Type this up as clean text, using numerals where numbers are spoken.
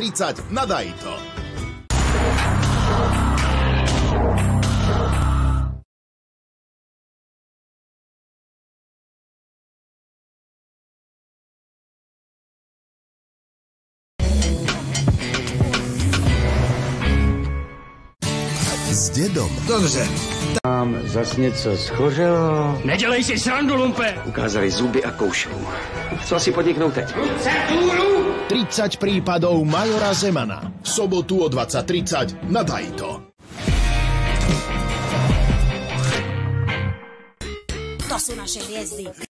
20:30 na Dajto. S dedom. Dobře. Tam zas něco schořelo. Nedělej si srandu, lumpe! Ukázali zuby a koušou. Co asi podniknou teď? 30 prípadov majora Zemana. V sobotu o 20:30 na Dajto. To sú naše hviezdy.